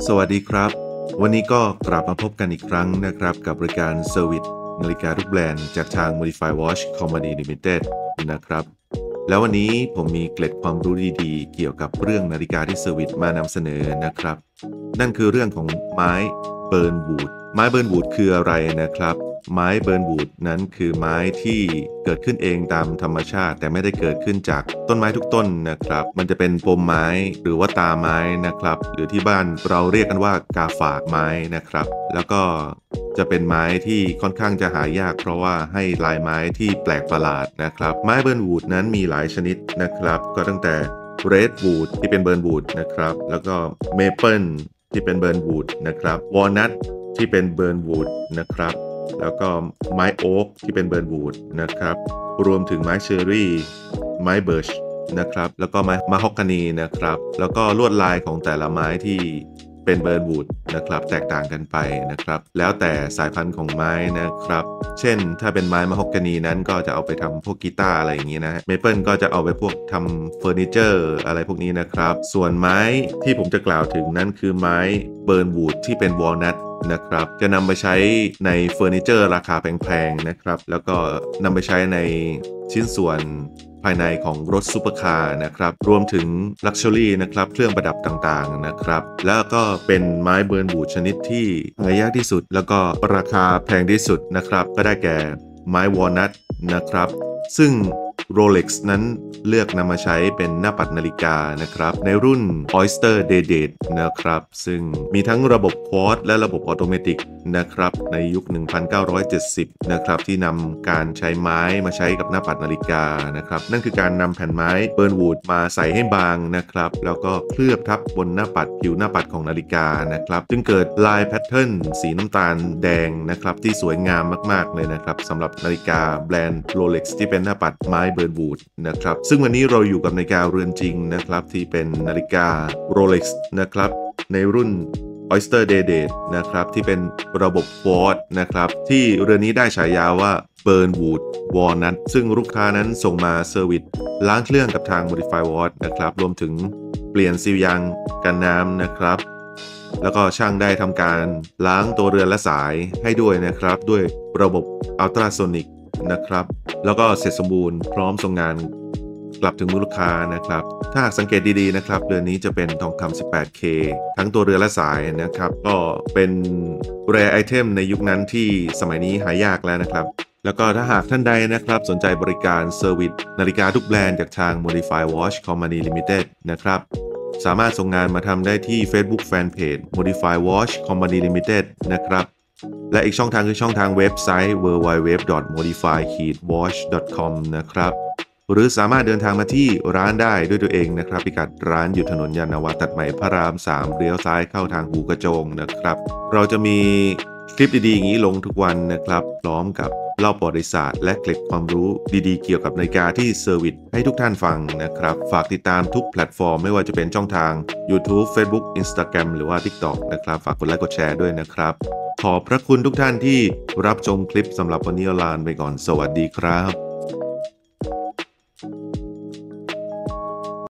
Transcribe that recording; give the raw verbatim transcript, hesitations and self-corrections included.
สวัสดีครับวันนี้ก็กลับมาพบกันอีกครั้งนะครับกับบริการเซอร์วิสนาฬิกาทุกแบรนด์จากทาง Modify Watch Company Limited นะครับแล้ววันนี้ผมมีเกร็ดความรู้ดีๆเกี่ยวกับเรื่องนาฬิกาที่เซอร์วิสมานำเสนอนะครับนั่นคือเรื่องของไม้เบิร์นวูดไม้เบิร์นวูดคืออะไรนะครับไม้เบิร์นวูดนั้นคือไม้ที่เกิดขึ้นเองตามธรรมชาติแต่ไม่ได้เกิดขึ้นจากต้นไม้ทุกต้นนะครับมันจะเป็นปมไม้หรือว่าตาไม้นะครับหรือที่บ้านเราเรียกกันว่ากาฝากไม้นะครับแล้วก็จะเป็นไม้ที่ค่อนข้างจะหายากเพราะว่าให้ลายไม้ที่แปลกประหลาดนะครับไม้เบิร์นวูดนั้นมีหลายชนิดนะครับก็ตั้งแต่เรดวูดที่เป็นเบิร์นวูดนะครับแล้วก็เมเปิลที่เป็นเบิร์นวูดนะครับวอลนัทที่เป็นเบิร์นวูดนะครับแล้วก็ไม้โอ๊กที่เป็นเบิร์นวูดนะครับรวมถึงไม้เชอร์รี่ไม้เบิร์ชนะครับแล้วก็ไม้มะฮอกกานีนะครับแล้วก็ลวดลายของแต่ละไม้ที่เป็นเบิร์นวูดนะครับแตกต่างกันไปนะครับแล้วแต่สายพันธุ์ของไม้นะครับเช่นถ้าเป็นไม้มะฮอกกานีนั้นก็จะเอาไปทำพวกกีตาร์อะไรอย่างนี้นะเมเปิลก็จะเอาไปพวกทำเฟอร์นิเจอร์อะไรพวกนี้นะครับส่วนไม้ที่ผมจะกล่าวถึงนั้นคือไม้เบิร์นวูดที่เป็นวอลนัทนะครับจะนำไปใช้ในเฟอร์นิเจอร์ราคาแพงๆนะครับแล้วก็นำไปใช้ในชิ้นส่วนภายในของรถซุปเปอร์คาร์นะครับรวมถึงลักชัวรี่นะครับเครื่องประดับต่างๆนะครับแล้วก็เป็นไม้เบิร์นวูดชนิดที่หายากที่สุดแล้วก็ราคาแพงที่สุดนะครับก็ได้แก่ไม้วอลนัทนะครับซึ่ง Rolex นั้นเลือกนำมาใช้เป็นหน้าปัดนาฬิกานะครับในรุ่น Oyster Day-Date นะครับซึ่งมีทั้งระบบควอตและระบบออโตเมติกนะครับในยุค หนึ่งพันเก้าร้อยเจ็ดสิบ นะครับที่นำการใช้ไม้มาใช้กับหน้าปัดนาฬิกานะครับนั่นคือการนำแผ่นไม้เบิร์นวูดมาใส่ให้บางนะครับแล้วก็เคลือบทับบนหน้าปัดผิวหน้าปัดของนาฬิกานะครับจึงเกิดลายแพทเทิร์นสีน้ำตาลแดงนะครับที่สวยงามมากๆเลยนะครับสำหรับนาฬิกาแบรนด์ Rolex ที่เป็นหน้าปัดไม้เบิร์นวูดนะครับซึ่งวันนี้เราอยู่กับนาฬิกาเรือนจริงนะครับที่เป็นนาฬิกา Rolex นะครับในรุ่นOyster Day-Date นะครับที่เป็นระบบควอตนะครับที่เรือนนี้ได้ฉายาว่าเบิร์นวูดวอลนัทซึ่งลูกค้านั้นส่งมาเซอร์วิสล้างเครื่องกับทาง Modify Watch นะครับรวมถึงเปลี่ยนซีลยางกันน้ำนะครับแล้วก็ช่างได้ทำการล้างตัวเรือนและสายให้ด้วยนะครับด้วยระบบอัลตราโซนิกนะครับแล้วก็เสร็จสมบูรณ์พร้อมส่งงานกลับถึงมือลูกค้านะครับถ้าหากสังเกตดีๆนะครับเรือนนี้จะเป็นทองคำ สิบแปดเค ทั้งตัวเรือนและสายนะครับก็เป็นแรร์ไอเทมในยุคนั้นที่สมัยนี้หายากแล้วนะครับแล้วก็ถ้าหากท่านใดนะครับสนใจบริการเซอร์วิสนาฬิกาทุกแบรนด์จากทาง Modify Watch Company Limited นะครับสามารถส่งงานมาทำได้ที่ Facebook Fanpage Modify Watch Company Limited นะครับและอีกช่องทางคือช่องทางเว็บไซต์ ดับเบิลยู ดับเบิลยู ดับเบิลยู ดอท โมดิฟาย วอช ดอท คอม นะครับหรือสามารถเดินทางมาที่ร้านได้ด้วยตัวเองนะครับพิกัดร้านอยู่ถนนยานนาวาตัดใหม่พระรามสามเลี้ยวซ้ายเข้าทางหูกระโจงนะครับเราจะมีคลิปดีๆอย่างนี้ลงทุกวันนะครับพร้อมกับเล่าประวัติศาสตร์และเกร็ดความรู้ดีๆเกี่ยวกับนาฬิกาที่เซอร์วิสให้ทุกท่านฟังนะครับฝากติดตามทุกแพลตฟอร์มไม่ว่าจะเป็นช่องทาง YouTube Facebook Instagram หรือว่า TikTok นะครับฝากกดไลค์กดแชร์ด้วยนะครับขอบพระคุณทุกท่านที่รับชมคลิปสำหรับวันนี้ลาไปก่อนสวัสดีครับ